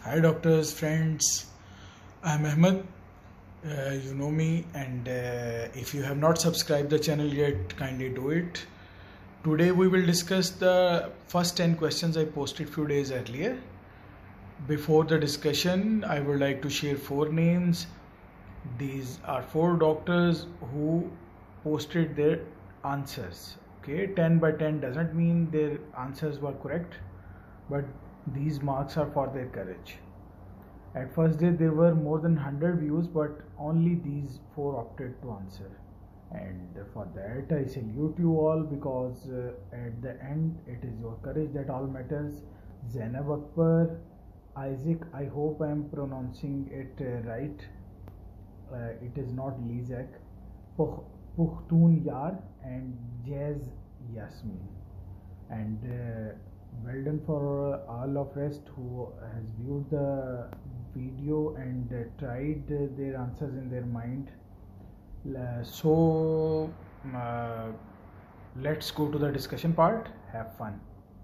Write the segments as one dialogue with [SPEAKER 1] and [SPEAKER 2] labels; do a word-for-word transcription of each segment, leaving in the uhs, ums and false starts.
[SPEAKER 1] Hi doctors, friends. I'm Ahmed. Uh, you know me, and uh, if you have not subscribed the channel yet, kindly do it. Today we will discuss the first ten questions I posted few days earlier. Before the discussion, I would like to share four names. These are four doctors who posted their answers. Okay, ten by ten doesn't mean their answers were correct, but these marks are for their courage. At first day there were more than one hundred views, but only these four opted to answer, and for that I salute you all, because uh, at the end it is your courage that all matters. Zainab Akbar, Isaac, I hope I am pronouncing it uh, right, uh, it is not Lizak, Pukhtun Yar, and Jazz Yasmin. And uh, well done for uh, all of rest who has viewed the video and uh, tried uh, their answers in their mind. Uh, so uh, let's go to the discussion part. Have fun.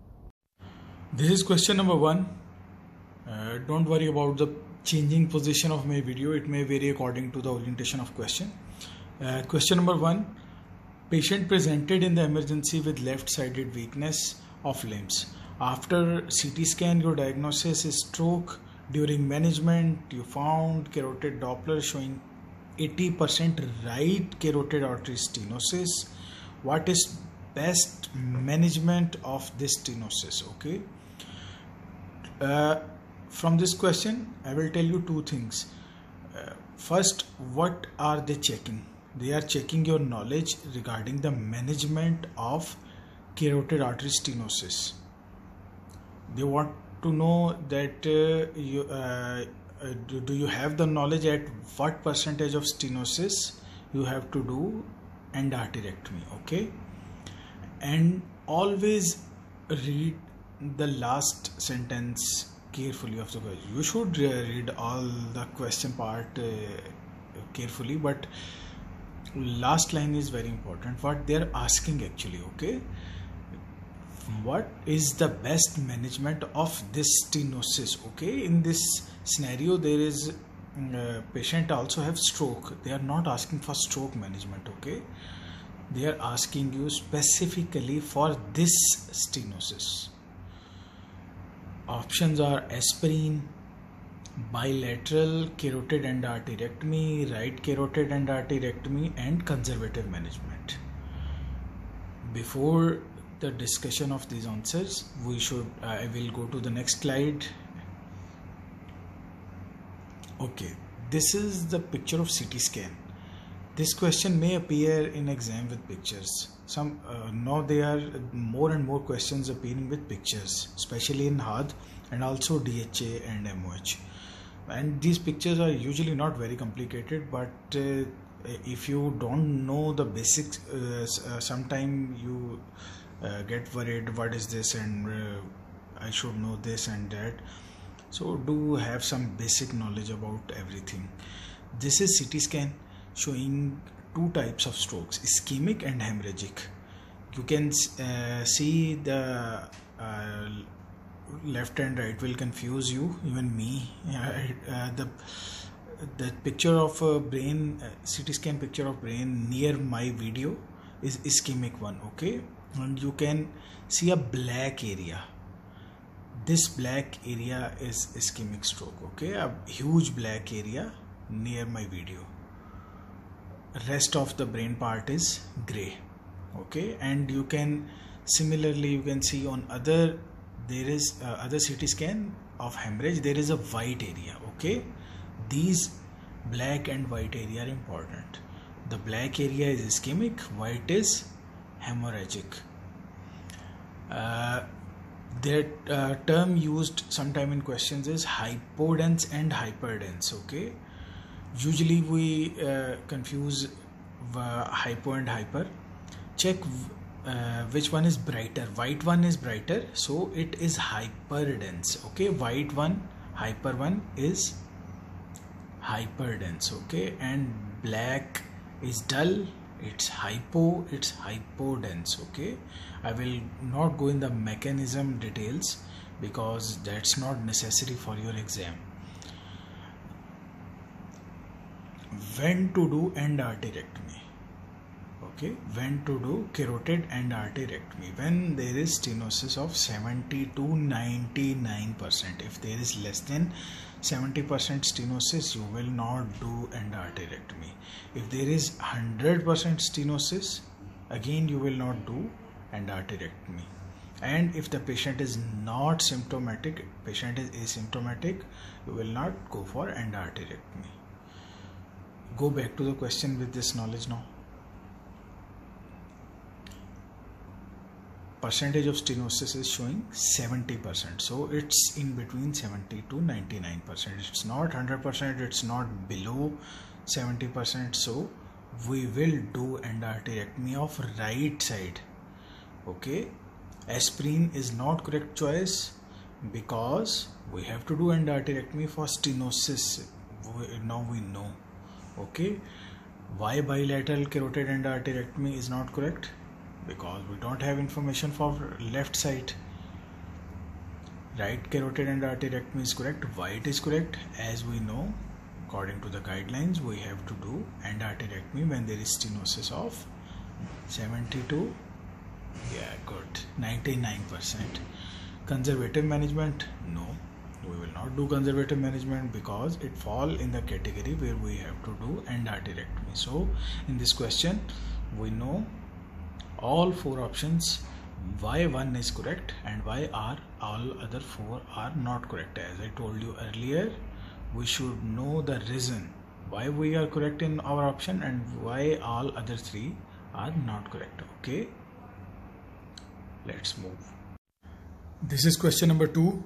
[SPEAKER 1] This is question number one. Uh, don't worry about the changing position of my video, it may vary according to the orientation of question. Uh, question number one. Patient presented in the emergency with left-sided weakness of limbs. After C T scan, your diagnosis is stroke. During management, you found carotid Doppler showing eighty percent right carotid artery stenosis. What is best management of this stenosis? Okay. Uh, from this question, I will tell you two things. Uh, first, what are they checking? They are checking your knowledge regarding the management of carotid artery stenosis. They want to know that uh, you, uh, uh, do, do you have the knowledge at what percentage of stenosis you have to do endarterectomy, okay? And always read the last sentence carefully of the question. You should uh, read all the question part uh, carefully, but last line is very important, what they are asking actually, okay? What is the best management of this stenosis? Okay, in this scenario there is uh, patient also have stroke. They are not asking for stroke management, okay? They are asking you specifically for this stenosis. Options are aspirin, bilateral carotid endarterectomy, right carotid endarterectomy, and conservative management. Before the discussion of these answers, we should uh, I will go to the next slide. Okay, this is the picture of C T scan. This question may appear in exam with pictures. Some uh, now there are more and more questions appearing with pictures, especially in H A D and also D H A and M O H. And these pictures are usually not very complicated, but uh, if you don't know the basics, uh, uh, sometime you uh, get worried, what is this, and uh, I should know this and that. So do have some basic knowledge about everything. This is C T scan showing two types of strokes, ischemic and hemorrhagic. You can uh, see the uh, left and right will confuse you, even me. Uh, the the picture of a brain, uh, C T scan picture of brain near my video is ischemic one, okay? And you can see a black area. This black area is ischemic stroke, okay? A huge black area near my video. Rest of the brain part is gray, okay? And you can similarly you can see on other there is uh, other C T scan of hemorrhage, there is a white area, okay? These black and white area are important. The black area is ischemic, white is hemorrhagic. Uh, that uh, term used sometime in questions is hypodense and hyperdense, okay? Usually we uh, confuse uh, hypo and hyper. Check uh, which one is brighter. White one is brighter, so it is hyperdense, okay? White one, hyper one is hyperdense, okay? And black is dull, it's hypo, it's hypodense, okay? I will not go in the mechanism details because that's not necessary for your exam. When to do endarterectomy? Okay, when to do carotid endarterectomy? When there is stenosis of seventy to ninety-nine percent. If there is less than seventy percent stenosis, you will not do endarterectomy. If there is one hundred percent stenosis, again you will not do endarterectomy. And if the patient is not symptomatic, patient is asymptomatic, you will not go for endarterectomy. Go back to the question with this knowledge now. Percentage of stenosis is showing seventy percent, so it's in between seventy to ninety-nine percent. It's not one hundred percent, it's not below seventy percent, so we will do endarterectomy of right side. Okay, aspirin is not correct choice because we have to do endarterectomy for stenosis. Now we know. Okay, why bilateral carotid endarterectomy is not correct? Because we don't have information for left side. Right carotid endarterectomy is correct. Why it is correct? As we know, according to the guidelines, we have to do endarterectomy when there is stenosis of seventy to yeah good ninety-nine percent. Conservative management, no, we will not do conservative management because it fall in the category where we have to do endarterectomy. So in this question we know all four options, why one is correct and why are all other four are not correct. As I told you earlier, we should know the reason why we are correct in our option and why all other three are not correct. Okay, let's move. This is question number two.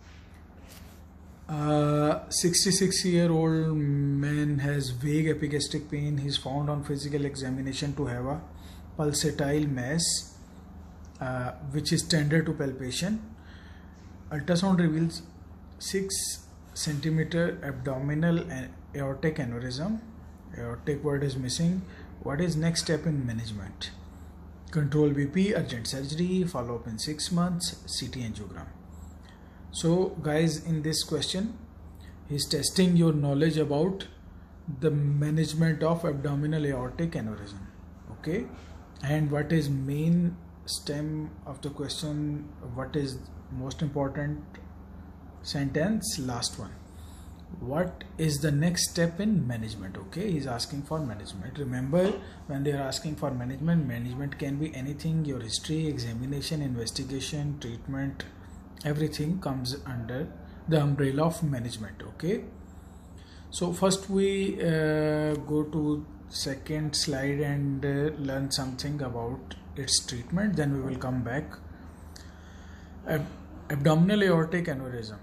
[SPEAKER 1] Uh, sixty-six year old man has vague epigastric pain. He is found on physical examination to have a pulsatile mass uh, which is tender to palpation. Ultrasound reveals six centimeter abdominal and aortic aneurysm. Aortic word is missing. What is next step in management? Control B P, urgent surgery, follow up in six months, C T angiogram. So guys, in this question he is testing your knowledge about the management of abdominal aortic aneurysm. Okay, and what is main stem of the question, what is most important sentence, last one, what is the next step in management? Okay, he's asking for management. Remember, when they are asking for management, management can be anything, your history, examination, investigation, treatment, everything comes under the umbrella of management. Okay, so first we uh, go to second slide and uh, learn something about its treatment, then we will come back. Ab abdominal aortic aneurysm.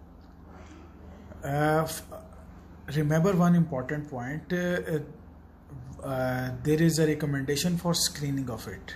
[SPEAKER 1] Uh, remember one important point, uh, uh, there is a recommendation for screening of it.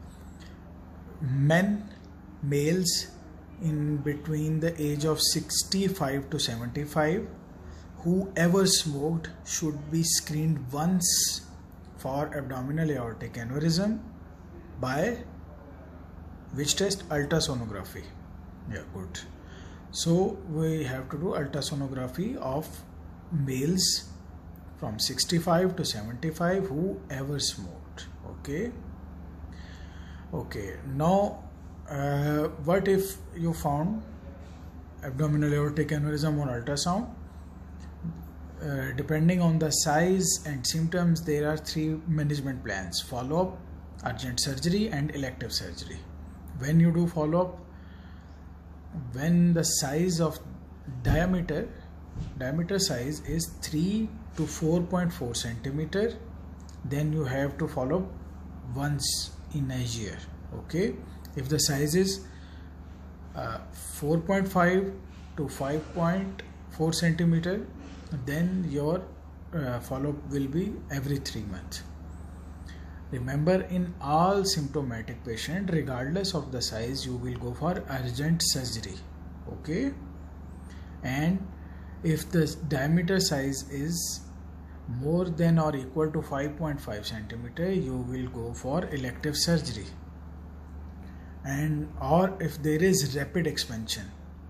[SPEAKER 1] Men, males in between the age of sixty-five to seventy-five, whoever smoked should be screened once for abdominal aortic aneurysm by which test? Ultrasonography. Yeah, good. So we have to do ultrasonography of males from sixty-five to seventy-five whoever smoked. Okay. Okay. Now, uh, what if you found abdominal aortic aneurysm on ultrasound? Uh, depending on the size and symptoms, there are three management plans: follow-up, urgent surgery and elective surgery. When you do follow-up, when the size of diameter diameter size is three to four point four centimeter, then you have to follow once in a year. Okay, if the size is uh, four point five to five point four centimeter, then your uh, follow-up will be every three months. Remember, in all symptomatic patient, regardless of the size, you will go for urgent surgery. Okay, and if the diameter size is more than or equal to five point five centimeter, you will go for elective surgery. And or if there is rapid expansion,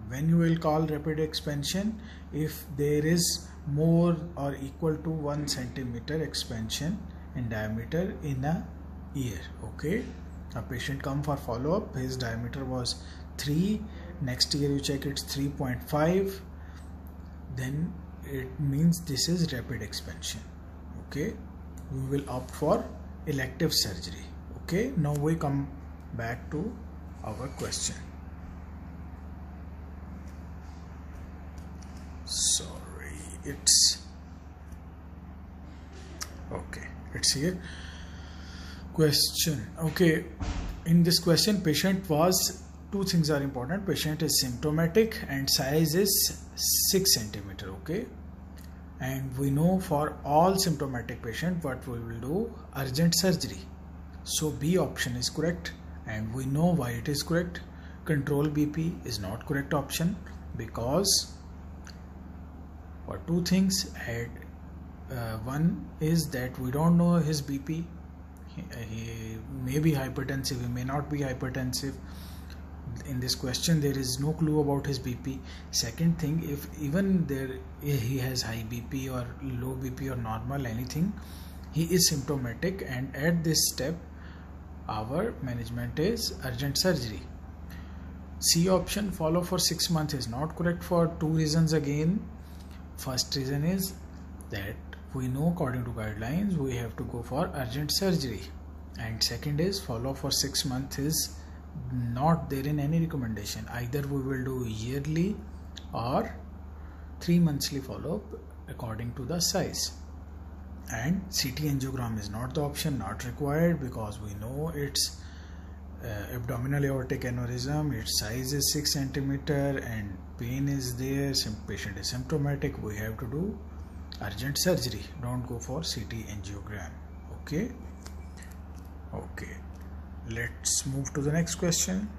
[SPEAKER 1] When you will call rapid expansion, if there is more or equal to one centimeter expansion in diameter in a year. Okay, a patient come for follow-up, his diameter was three, next year you check it's three point five, then it means this is rapid expansion. Okay, we will opt for elective surgery. Okay, now we come back to our question. Sorry, it's okay, it's here. Question. Okay, in this question, patient was, two things are important. Patient is symptomatic and size is six centimeter. Okay, and we know for all symptomatic patient what we will do, urgent surgery. So B option is correct, and we know why it is correct. Control B P is not correct option, because for two things. Had uh, one is that we don't know his B P. He, he may be hypertensive, he may not be hypertensive. In this question there is no clue about his B P. Second thing, if even there he has high B P or low B P or normal anything, he is symptomatic, and at this step our management is urgent surgery. C option, follow for six months, is not correct for two reasons again. First reason is that we know according to guidelines we have to go for urgent surgery, and second is follow for six months is not there in any recommendation. Either we will do yearly or three monthly follow-up according to the size. And C T angiogram is not the option, not required, because we know it's uh, abdominal aortic aneurysm, its size is six centimeter and pain is there, patient is symptomatic, we have to do urgent surgery. Don't go for C T angiogram. Okay, okay, let's move to the next question.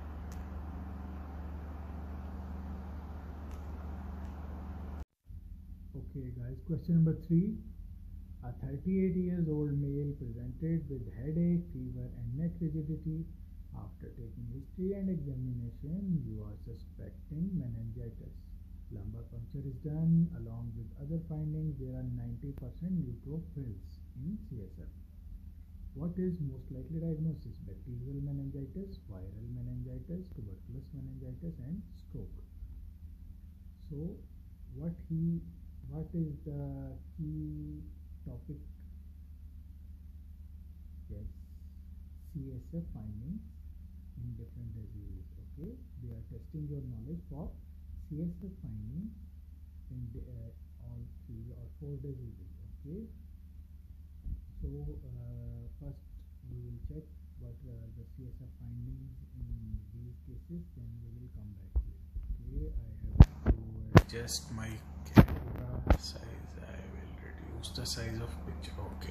[SPEAKER 1] Okay guys, question number three. A thirty-eight years old male presented with headache, fever and neck rigidity. After taking history and examination, you are suspecting meningitis. Lumbar puncture is done. Along with other findings, there are ninety percent neutrophils in C S F. What is most likely diagnosis? Bacterial meningitis, viral meningitis, tuberculous meningitis and stroke. So what he what is the key topic? Yes, C S F findings in different diseases. Okay, they are testing your knowledge for C S F findings in the, uh, all three or four diseases. Okay, so uh, first we will check what are the C S F findings in these cases, then we will come back to it. Okay, I have to adjust my camera size. I will reduce the size of picture. Okay,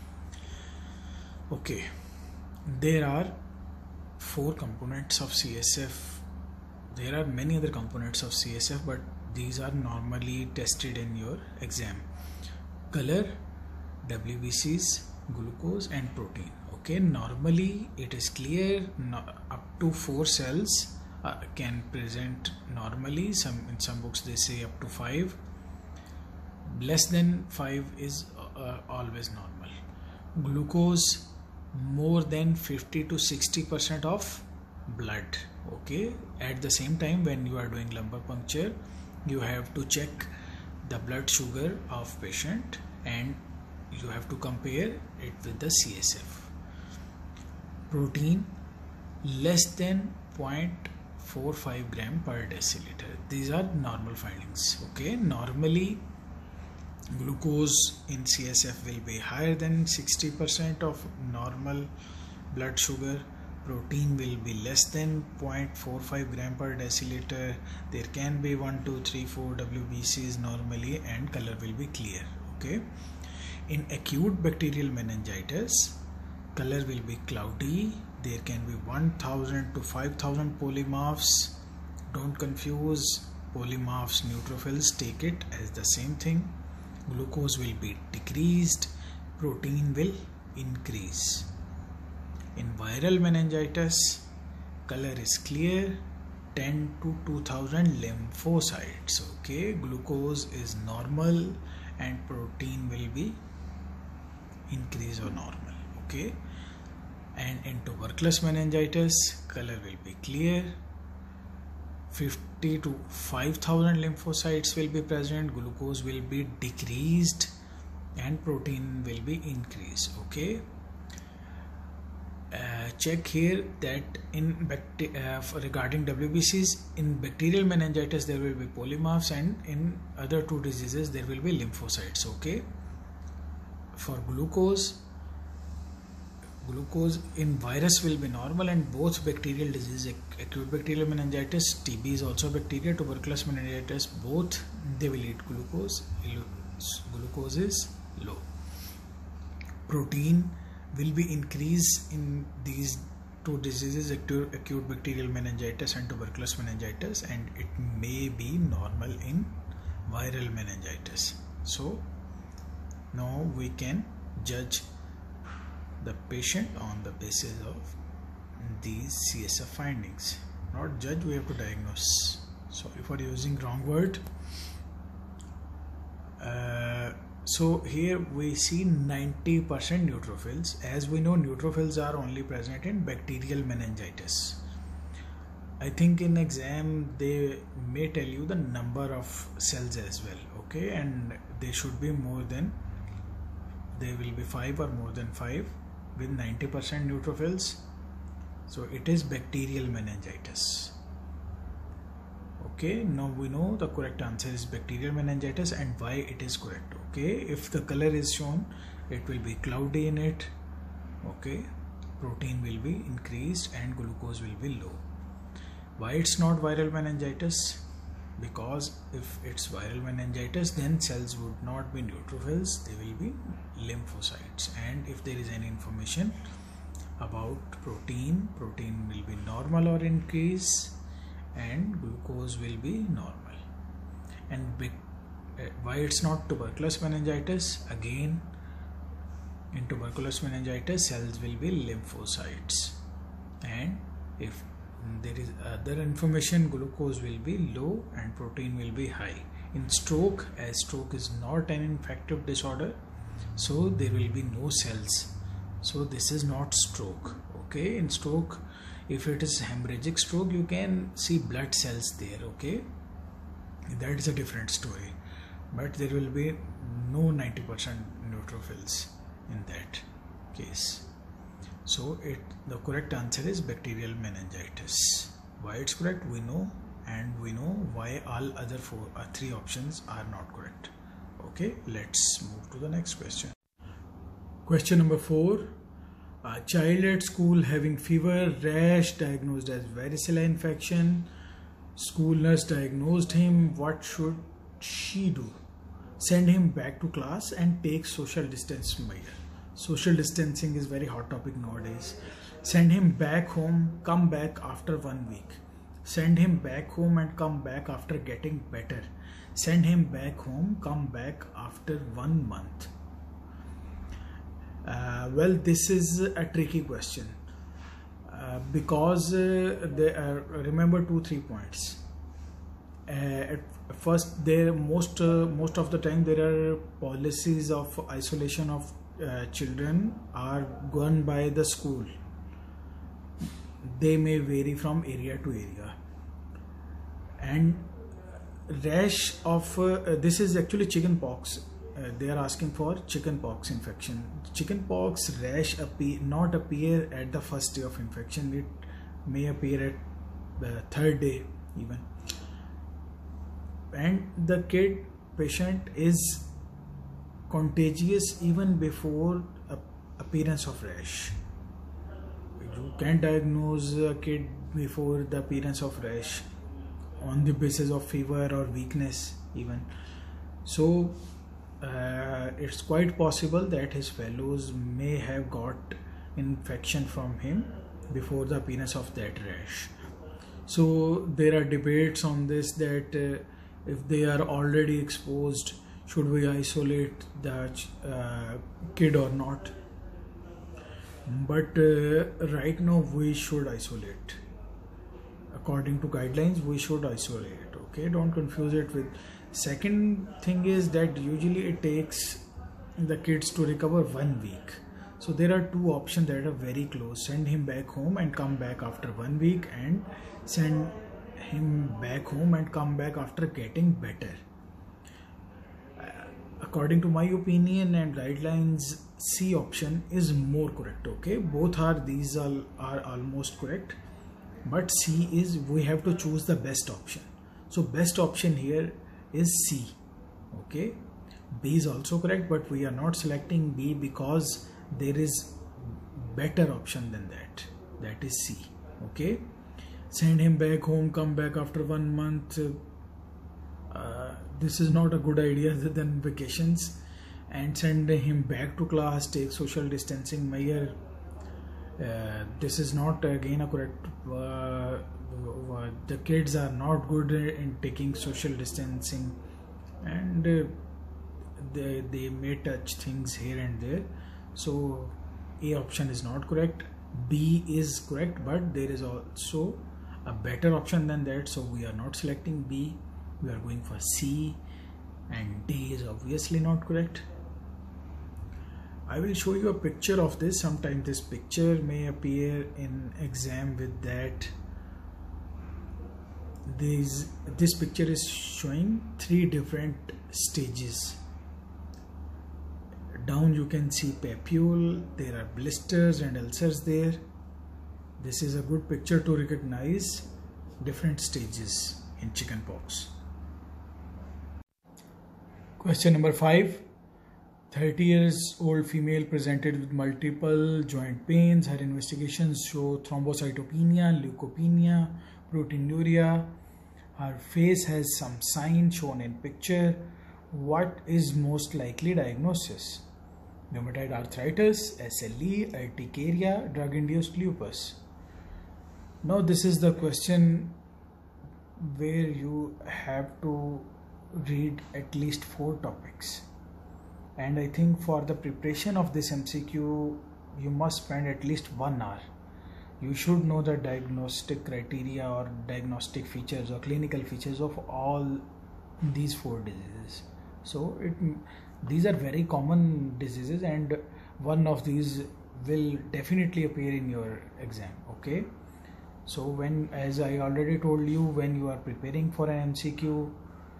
[SPEAKER 1] okay, there are four components of C S F. There are many other components of C S F, but these are normally tested in your exam. Color, W B Cs, glucose and protein. Okay, normally it is clear, no, up to four cells uh, can present normally. Some in some books they say up to five. Less than five is uh, always normal. Glucose more than fifty to sixty percent of blood. Okay, at the same time when you are doing lumbar puncture, you have to check the blood sugar of patient and you have to compare it with the C S F. Protein less than zero point four five gram per deciliter. These are normal findings. Okay, normally glucose in C S F will be higher than sixty percent of normal blood sugar. Protein will be less than zero point four five gram per deciliter. There can be one, two, three, four W B Cs normally, and color will be clear. Okay, in acute bacterial meningitis, color will be cloudy. There can be one thousand to five thousand polymorphs. Don't confuse polymorphs, neutrophils, take it as the same thing. Glucose will be decreased, protein will increase. In viral meningitis, color is clear, ten to two thousand lymphocytes. Okay, glucose is normal and protein will be increase or normal. Okay, and in tuberculous meningitis color will be clear. Fifty to five thousand lymphocytes will be present, glucose will be decreased and protein will be increased. Okay, uh, check here that in bacti uh, regarding W B Cs, in bacterial meningitis there will be polymorphs and in other two diseases there will be lymphocytes. Okay, for glucose glucose in virus will be normal, and both bacterial disease, acute bacterial meningitis, T B is also bacteria, tuberculous meningitis, both they will eat glucose. Glucose is low. Protein will be increased in these two diseases, acute, acute bacterial meningitis and tuberculous meningitis, and it may be normal in viral meningitis. So now we can judge the patient on the basis of these C S F findings. Not judge, we have to diagnose. Sorry for using wrong word. Uh, so here we see ninety percent neutrophils. As we know, neutrophils are only present in bacterial meningitis. I think in exam they may tell you the number of cells as well. Okay, and they should be more than, they will be five or more than five with ninety percent neutrophils. So it is bacterial meningitis. Okay, now we know the correct answer is bacterial meningitis, and why it is correct. Okay, if the color is shown, it will be cloudy in it. Okay, protein will be increased and glucose will be low. Why it's not viral meningitis? Because if it's viral meningitis, then cells would not be neutrophils, they will be lymphocytes. And if there is any information about protein, protein will be normal or increase, and glucose will be normal. And big, uh, why it's not tuberculous meningitis? Again, in tuberculous meningitis, cells will be lymphocytes, and if there is other information, glucose will be low and protein will be high. In stroke, as stroke is not an infective disorder, so there will be no cells, so this is not stroke. Okay, in stroke, if it is hemorrhagic stroke, you can see blood cells there. Okay, that is a different story, but there will be no ninety percent neutrophils in that case. So it the correct answer is bacterial meningitis. Why it's correct we know, and we know why all other four uh, three options are not correct. Okay, let's move to the next question. Question number four. A child at school having fever, rash, diagnosed as varicella infection. School nurse diagnosed him. What should she do? Send him back to class and take social distance measure. Social distancing is very hot topic nowadays. Send him back home, come back after one week. Send him back home and come back after getting better. Send him back home, come back after one month. Uh, well, this is a tricky question uh, because uh, they are, remember two three points. Uh, at first, there most uh, most of the time there are policies of isolation of Uh, children are gone by the school. They may vary from area to area, and rash of uh, this is actually chicken pox. Uh, they are asking for chicken pox infection. Chicken pox rash appear not appear at the first day of infection. It may appear at the third day even, and the kid patient is contagious even before appearance of rash. You can diagnose a kid before the appearance of rash on the basis of fever or weakness even. So uh, it's quite possible that his fellows may have got infection from him before the appearance of that rash. So there are debates on this, that uh, if they are already exposed, should we isolate the uh, kid or not? But uh, right now we should isolate. according to guidelines, we should isolate. Okay, don't confuse it with. Second thing is that usually it takes the kids to recover one week. So there are two options that are very close: send him back home and come back after one week, and send him back home and come back after getting better. According to my opinion and guidelines, C option is more correct. Okay, both are these all are almost correct, but C is, we have to choose the best option. So best option here is C. Okay, B is also correct, but we are not selecting B because there is better option than that, that is C. Okay, send him back home, come back after one month. Uh, this is not a good idea other than vacations. And send him back to class, take social distancing measure. Uh, this is not again a correct. Uh, the kids are not good in taking social distancing, and uh, they, they may touch things here and there. So A option is not correct. B is correct, but there is also a better option than that, so we are not selecting B. We are going for C, and D is obviously not correct. I will show you a picture of this. Sometimes this picture may appear in exam with that. This, this picture is showing three different stages. Down you can see papule, there are blisters and ulcers there. This is a good picture to recognize different stages in chickenpox. Question number five. thirty years old female presented with multiple joint pains. Her investigations show thrombocytopenia, leukopenia, proteinuria. Her face has some sign shown in picture. What is most likely diagnosis? Rheumatoid arthritis, S L E, urticaria, drug-induced lupus. Now this is the question where you have to read at least four topics. And I think for the preparation of this M C Q, you must spend at least one hour. You should know the diagnostic criteria or diagnostic features or clinical features of all these four diseases. So it, these are very common diseases, and one of these will definitely appear in your exam. Okay. So when, as I already told you, when you are preparing for an M C Q,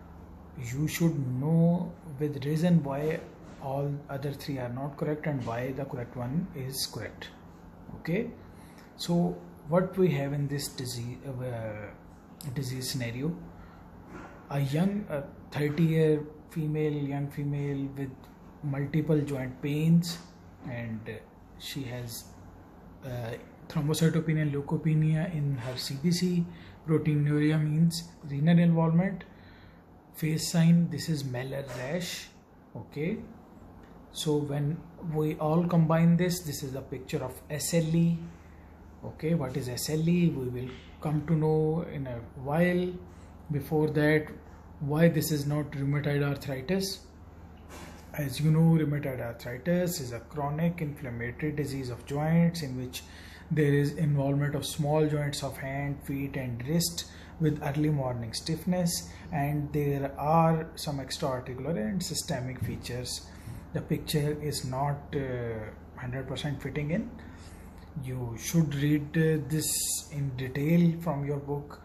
[SPEAKER 1] you should know with reason why all other three are not correct and why the correct one is correct. Okay, so what we have in this disease uh, disease scenario, a young uh, thirty year female young female with multiple joint pains, and uh, she has uh, thrombocytopenia and leukopenia in her C B C. Proteinuria means renal involvement. Face sign, this is malar rash. Okay, so when we all combine this, this is a picture of S L E. Okay, what is S L E? We will come to know in a while. Before that, why this is not rheumatoid arthritis? As you know, rheumatoid arthritis is a chronic inflammatory disease of joints in which there is involvement of small joints of hand, feet and wrist with early morning stiffness, and there are some extraarticular and systemic features. The picture is not uh, one hundred percent fitting in. You should read uh, this in detail from your book,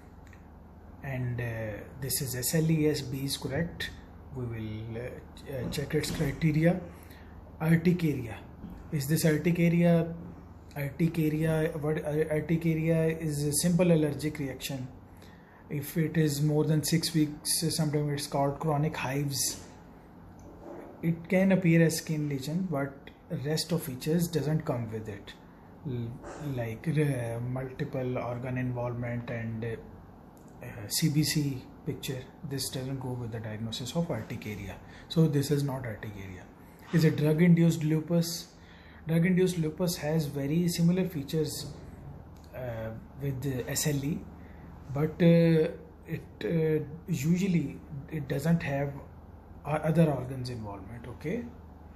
[SPEAKER 1] and uh, this is S L E. S B is correct. We will uh, uh, check its criteria. Urticaria. Is this urticaria? Urticaria, what urticaria is a simple allergic reaction. If it is more than six weeks, sometimes it's called chronic hives. It can appear as skin lesion, but rest of features doesn't come with it, like uh, multiple organ involvement and uh, uh, C B C picture. This doesn't go with the diagnosis of urticaria. So this is not urticaria. Is it drug-induced lupus? Drug-induced lupus has very similar features uh, with the S L E, but uh, it uh, usually it doesn't have other organs involvement. Okay,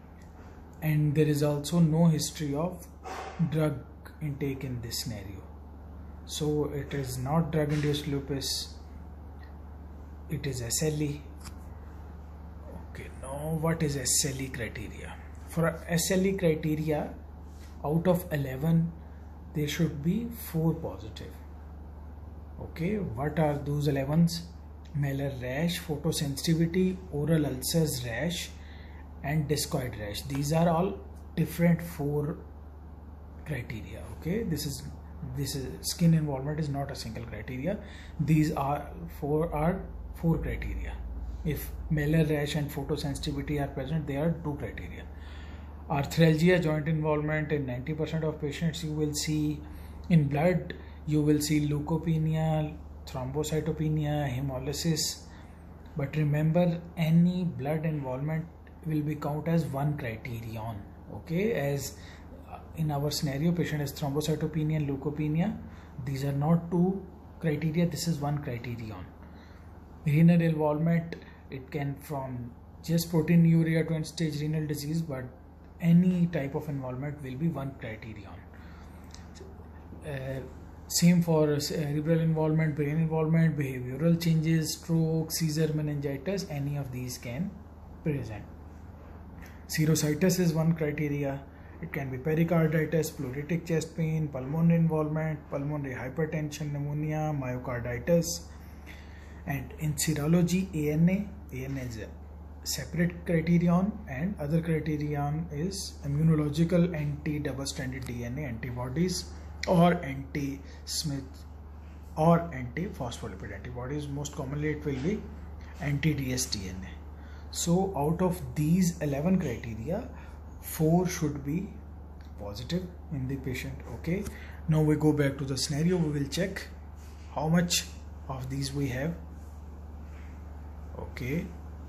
[SPEAKER 1] and there is also no history of drug intake in this scenario. So it is not drug induced lupus, it is S L E. Okay, now what is S L E criteria? For S L E criteria, out of eleven there should be four positive. Okay, what are those elevens? Malar rash, photosensitivity, oral ulcers rash, and discoid rash. These are all different four criteria. Okay, this is this is skin involvement is not a single criteria. These are four are four criteria. If malar rash and photosensitivity are present, they are two criteria. Arthralgia, joint involvement, in ninety percent of patients you will see. In blood you will see leukopenia, thrombocytopenia, hemolysis. But remember, any blood involvement will be counted as one criterion. Okay, as in our scenario, patient has thrombocytopenia and leukopenia. These are not two criteria, this is one criterion. Renal involvement, it can from just proteinuria to end stage renal disease, but any type of involvement will be one criterion. Uh, same for cerebral involvement, brain involvement, behavioral changes, stroke, seizure, meningitis, any of these can present. Serositis is one criteria. It can be pericarditis, pleuritic chest pain, pulmonary involvement, pulmonary hypertension, pneumonia, myocarditis. And in serology, A N A, A N A is a separate criterion, and other criterion is immunological anti-double-stranded D N A antibodies or anti-Smith or anti-phospholipid antibodies. Most commonly it will be anti-D S D N A. So out of these eleven criteria, four should be positive in the patient. Okay, now we go back to the scenario. We will check how much of these we have. Okay,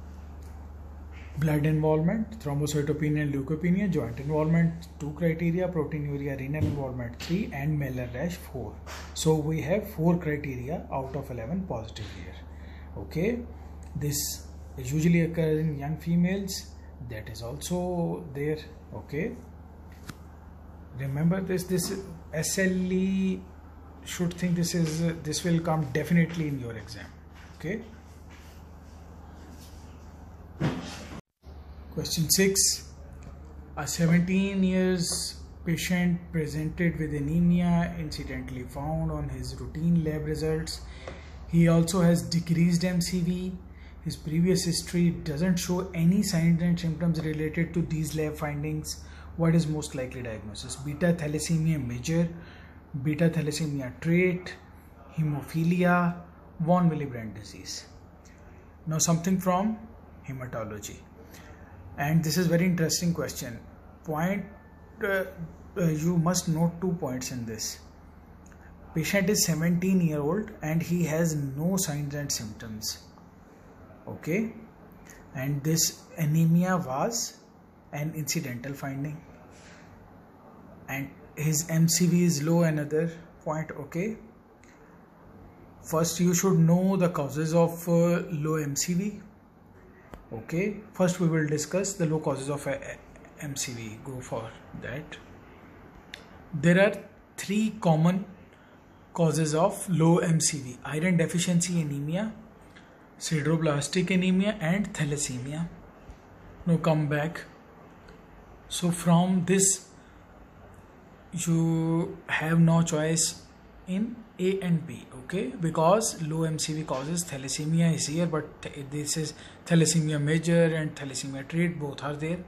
[SPEAKER 1] blood involvement, thrombocytopenia and leukopenia, joint involvement two criteria, proteinuria, renal involvement three, and malar rash four. So we have four criteria out of eleven positive here. Okay, this usually occurs in young females, that is also there. Okay, remember this this S L E should think this is uh, this will come definitely in your exam. Okay, question six. A seventeen years patient presented with anemia incidentally found on his routine lab results. He also has decreased M C V. His previous history doesn't show any signs and symptoms related to these lab findings. What is most likely diagnosis? Beta thalassemia major, beta thalassemia trait, hemophilia, von Willebrand disease. Now something from hematology. And this is very interesting question. Point, uh, uh, you must note two points in this. Patient is seventeen year old and he has no signs and symptoms. Okay, and this anemia was an incidental finding, and his M C V is low, another point. Okay, first you should know the causes of uh, low M C V. Okay, first we will discuss the low causes of uh, M C V. Go for that. There are three common causes of low M C V: iron deficiency anemia, sideroblastic anemia, and thalassemia. Now come back. So from this you have no choice in A and B. Okay, because low M C V causes thalassemia is here, but th this is thalassemia major and thalassemia trait, both are there.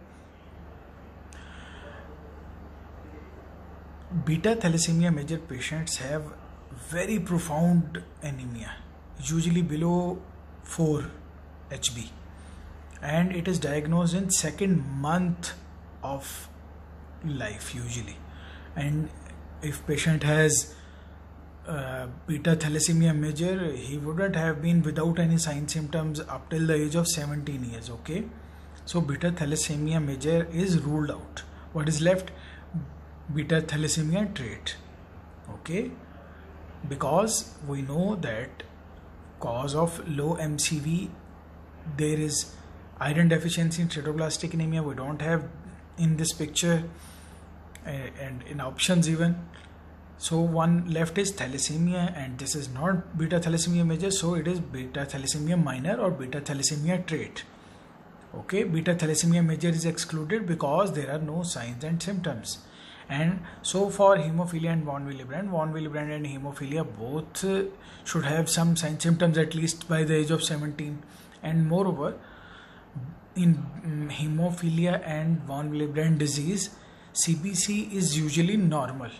[SPEAKER 1] Beta thalassemia major patients have very profound anemia, usually below four H B, and it is diagnosed in second month of life usually. And if patient has uh, beta thalassemia major, he wouldn't have been without any sign symptoms up till the age of seventeen years. Okay, so beta thalassemia major is ruled out. What is left? Beta thalassemia trait. Okay, because we know that cause of low M C V, there is iron deficiency and sideroblastic anemia. We don't have in this picture uh, and in options even. So one left is thalassemia, and this is not beta thalassemia major, so it is beta thalassemia minor or beta thalassemia trait. Okay, beta thalassemia major is excluded because there are no signs and symptoms. And so for hemophilia and von Willebrand, von Willebrand and hemophilia both uh, should have some signs symptoms at least by the age of seventeen. And moreover, in um, hemophilia and von Willebrand disease, C B C is usually normal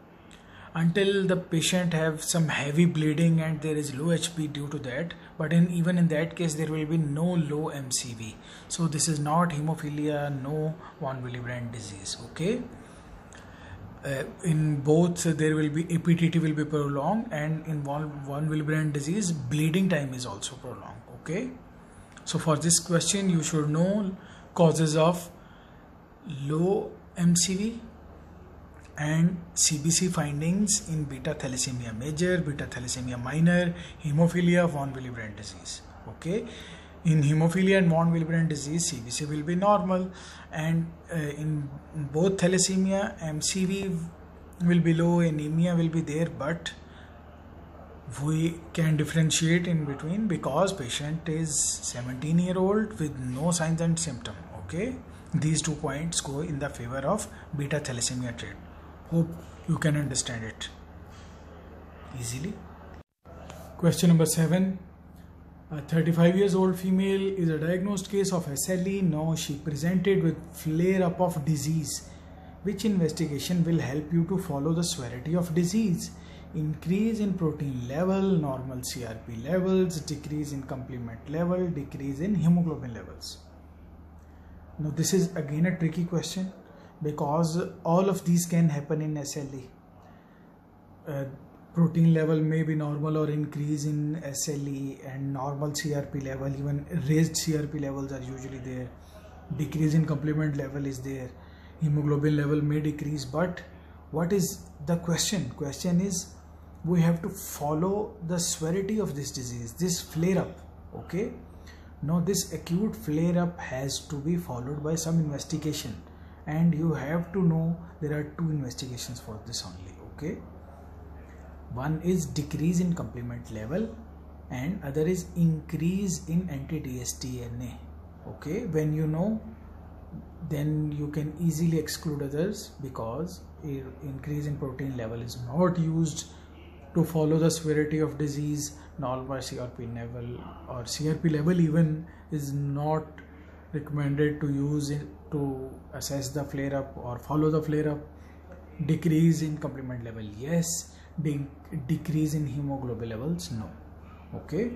[SPEAKER 1] until the patient have some heavy bleeding and there is low H B due to that, but in even in that case there will be no low M C V. So this is not hemophilia, no von Willebrand disease. Okay, uh, in both uh, there will be A P T T will be prolonged, and in von, von Willebrand disease bleeding time is also prolonged. Okay, so for this question you should know causes of low M C V and C B C findings in beta thalassemia major, beta thalassemia minor, hemophilia, von Willebrand disease. Okay, in hemophilia and von Willebrand disease, C B C will be normal, and uh, in both thalassemia, M C V will be low, anemia will be there, but we can differentiate in between because patient is seventeen year old with no signs and symptom. Okay, these two points go in the favor of beta thalassemia trait. Hope you can understand it easily. Question number seven. A thirty-five years old female is a diagnosed case of S L E. Now she presented with flare up of disease. Which investigation will help you to follow the severity of disease? Increase in protein level, normal C R P levels, decrease in complement level, decrease in hemoglobin levels. Now this is again a tricky question, because all of these can happen in S L E. Uh, protein level may be normal or increase in S L E, and normal C R P level, even raised C R P levels are usually there. Decrease in complement level is there. Hemoglobin level may decrease, but what is the question? Question is, we have to follow the severity of this disease, this flare up. Okay. Now this acute flare up has to be followed by some investigation, and you have to know there are two investigations for this only. Okay, one is decrease in complement level and other is increase in anti-D S T N A. Okay, when you know, then you can easily exclude others, because increase in protein level is not used to follow the severity of disease. Normal C R P level or C R P level even is not recommended to use it to assess the flare up or follow the flare up. Decrease in complement level, yes. De decrease in hemoglobin levels, no. Okay,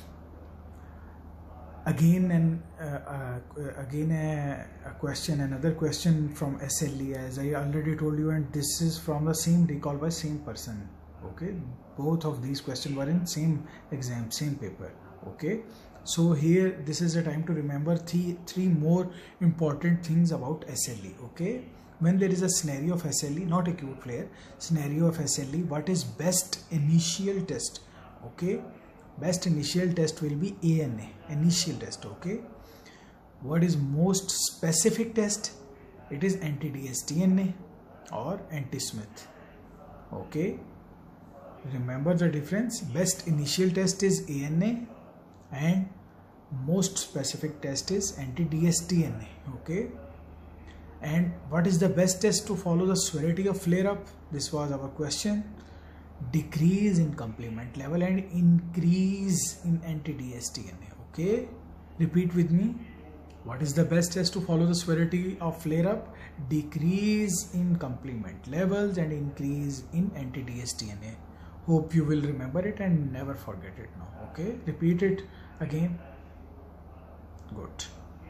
[SPEAKER 1] again and uh, uh, again a, a question another question from S L E, as I already told you, and this is from the same recall by same person. Okay, both of these questions were in same exam, same paper. Okay, so here this is the time to remember three three more important things about S L E. Okay, when there is a scenario of S L E, not acute flare, scenario of S L E, what is best initial test? Okay, best initial test will be A N A, initial test. Okay, what is most specific test? It is anti-D S T N A or anti-Smith. Okay, remember the difference. Best initial test is A N A and most specific test is anti-D S T N A. Okay, and what is the best test to follow the severity of flare up? This was our question. Decrease in complement level and increase in anti-D S T N A. Okay, repeat with me. What is the best test to follow the severity of flare up? Decrease in complement levels and increase in anti-D S T N A. Hope you will remember it and never forget it now. Okay, repeat it again. Good.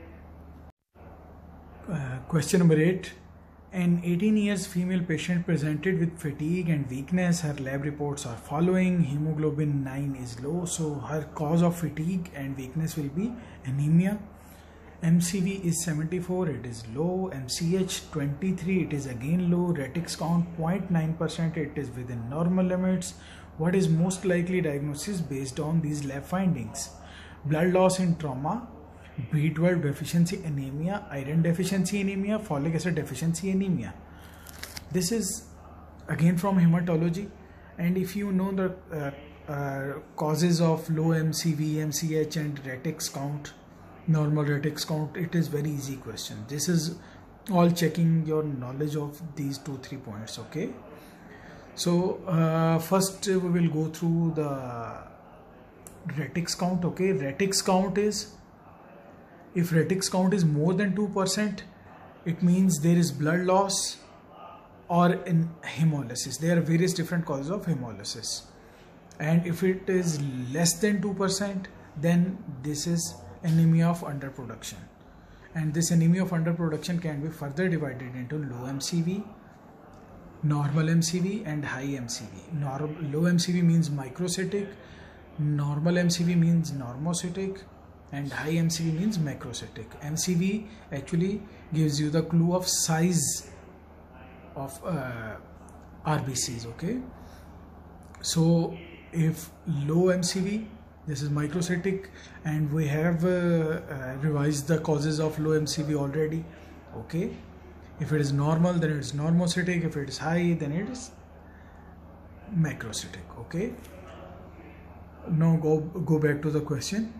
[SPEAKER 1] Uh, question number eight. An eighteen years female patient presented with fatigue and weakness. Her lab reports are following. Hemoglobin nine is low, so her cause of fatigue and weakness will be anemia. M C V is seventy-four, it is low. M C H twenty-three, it is again low. Retics count zero point nine percent, it is within normal limits. What is most likely diagnosis based on these lab findings? Blood loss in trauma, B twelve deficiency anemia, iron deficiency anemia, folic acid deficiency anemia. This is again from hematology. And if you know the uh, uh, causes of low M C V, M C H and retics count, normal retics count, it is very easy question. This is all checking your knowledge of these two three points. Okay, so uh, first uh, we will go through the retics count. Okay, retics count is, if retics count is more than two percent, it means there is blood loss or in hemolysis. There are various different causes of hemolysis. And if it is less than two percent, then this is anemia of underproduction. And this anemia of underproduction can be further divided into low M C V, normal M C V and high M C V. Norm low M C V means microcytic, normal M C V means normocytic, and high M C V means macrocytic. M C V actually gives you the clue of size of uh, R B Cs. Okay, so if low M C V, this is microcytic, and we have uh, uh, revised the causes of low M C V already. Okay, if it is normal, then it is normocytic. If it is high, then it is macrocytic. Okay, now go go back to the question.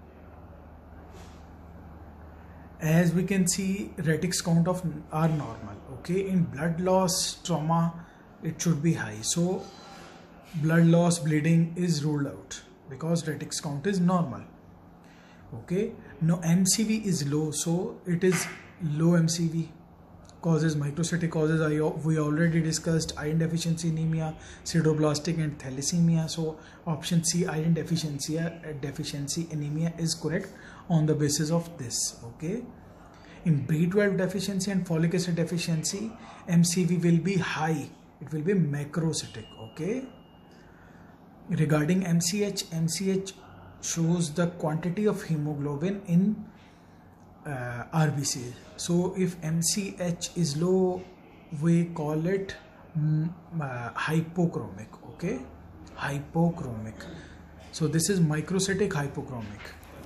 [SPEAKER 1] As we can see, retics count of are normal. Okay, in blood loss trauma, it should be high. So blood loss, bleeding is ruled out because retics count is normal. Okay, now M C V is low, so it is low M C V. Causes, microcytic causes, I, we already discussed iron deficiency anemia, sideroblastic and thalassemia. So option C, iron deficiency uh, deficiency anemia is correct on the basis of this. Okay, in B twelve deficiency and folic acid deficiency, M C V will be high, it will be macrocytic. Okay, regarding M C H, M C H shows the quantity of hemoglobin in uh, R B C. So if M C H is low, we call it mm, uh, hypochromic. Okay, hypochromic. So this is microcytic hypochromic.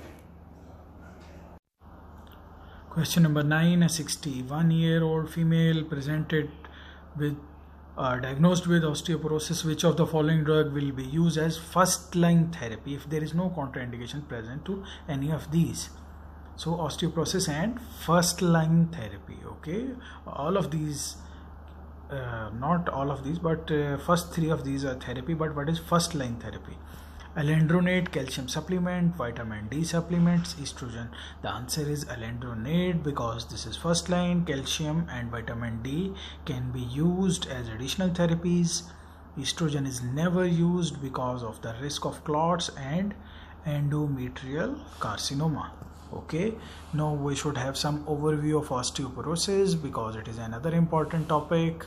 [SPEAKER 1] Question number nine, a sixty-one year old female presented with uh, diagnosed with osteoporosis. Which of the following drug will be used as first line therapy if there is no contraindication present to any of these? So osteoporosis and first line therapy. Okay, all of these, uh, not all of these, but uh, first three of these are therapy. But what is first line therapy? Alendronate, calcium supplement, vitamin D supplements, estrogen. The answer is alendronate because this is first line. Calcium and vitamin D can be used as additional therapies. Estrogen is never used because of the risk of clots and endometrial carcinoma. Okay, now we should have some overview of osteoporosis because it is another important topic.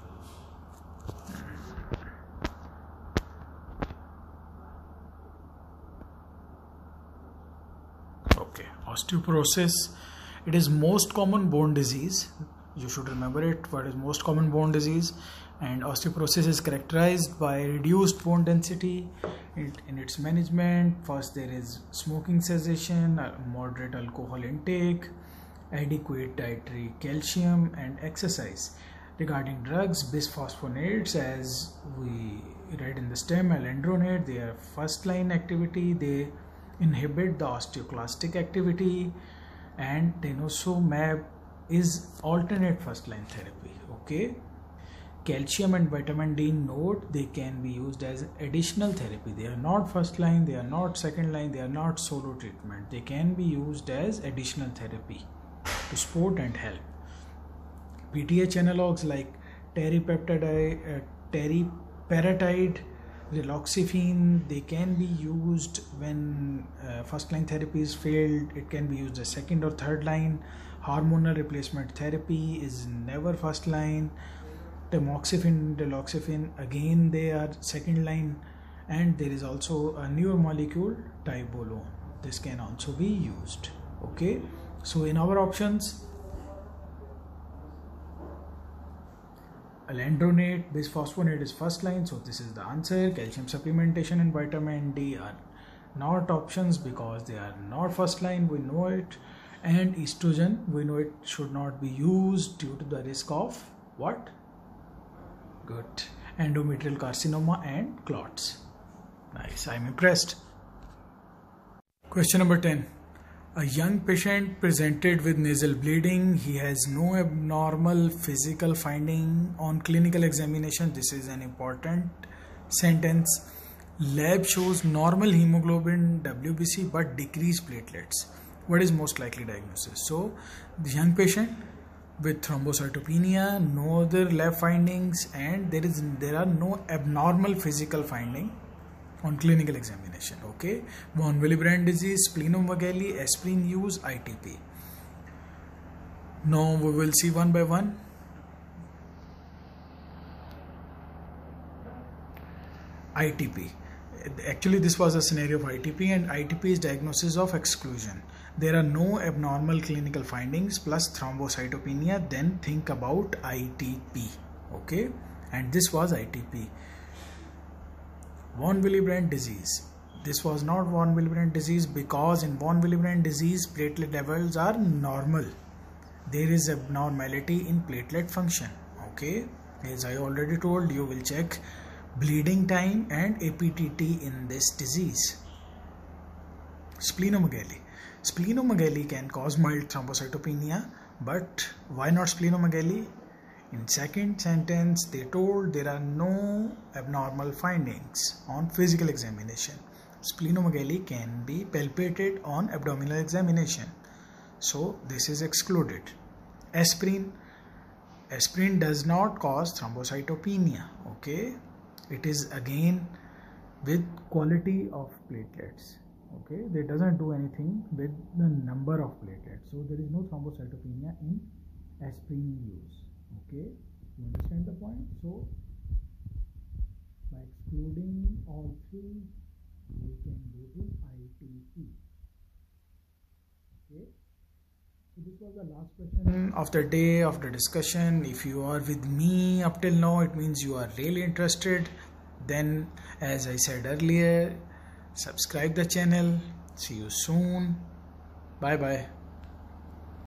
[SPEAKER 1] Okay, osteoporosis, it is most common bone disease. You should remember it. What is most common bone disease? And osteoporosis is characterized by reduced bone density. In, in its management, first there is smoking cessation, moderate alcohol intake, adequate dietary calcium and exercise. Regarding drugs, bisphosphonates, as we read in the stem, alendronate, they are first line activity. They inhibit the osteoclastic activity, and denosumab is alternate first line therapy. Okay, calcium and vitamin D, note, they can be used as additional therapy. They are not first line, they are not second line, they are not solo treatment. They can be used as additional therapy to support and help. P T H analogs like teripeptide, uh, teriparatide, raloxifene, they can be used when uh, first line therapy is failed. It can be used as second or third line. Hormonal replacement therapy is never first line. Tamoxifen, raloxifene, again they are second line. And there is also a newer molecule, tibolone. This can also be used. Okay, so in our options, alendronate, bisphosphonate is first line, so this is the answer. Calcium supplementation and vitamin D are not options because they are not first line, we know it. And estrogen, we know it should not be used due to the risk of what? Good. Endometrial carcinoma and clots. Nice. I'm impressed. Question number ten. A young patient presented with nasal bleeding. He has no abnormal physical finding on clinical examination. This is an important sentence. Lab shows normal hemoglobin W B C but decreased platelets. What is most likely diagnosis? So the young patient with thrombocytopenia, no other lab findings, and there is there are no abnormal physical finding on clinical examination. Okay, von Willebrand disease, splenomegaly, aspirin use, I T P. Now we will see one by one. I T P. Actually, this was a scenario of I T P, and I T P is diagnosis of exclusion. There are no abnormal clinical findings plus thrombocytopenia. Then think about I T P. Okay, and this was I T P. Von Willebrand disease. This was not von Willebrand disease because in von Willebrand disease platelet levels are normal. There is abnormality in platelet function. Okay, as I already told you, will check bleeding time and A P T T in this disease. Splenomegaly. Splenomegaly can cause mild thrombocytopenia, but why not splenomegaly? In second sentence, they told there are no abnormal findings on physical examination. Splenomegaly can be palpated on abdominal examination. So this is excluded. Aspirin. Aspirin does not cause thrombocytopenia. Okay. It is again with quality of platelets. Okay. They doesn't do anything with the number of platelets. So there is no thrombocytopenia in aspirin use. Okay, you understand the point? So by excluding all three, we can go to I T P. Okay, so this was the last question of the day of the discussion. If you are with me up till now, it means you are really interested. Then, as I said earlier, subscribe the channel. See you soon. Bye bye.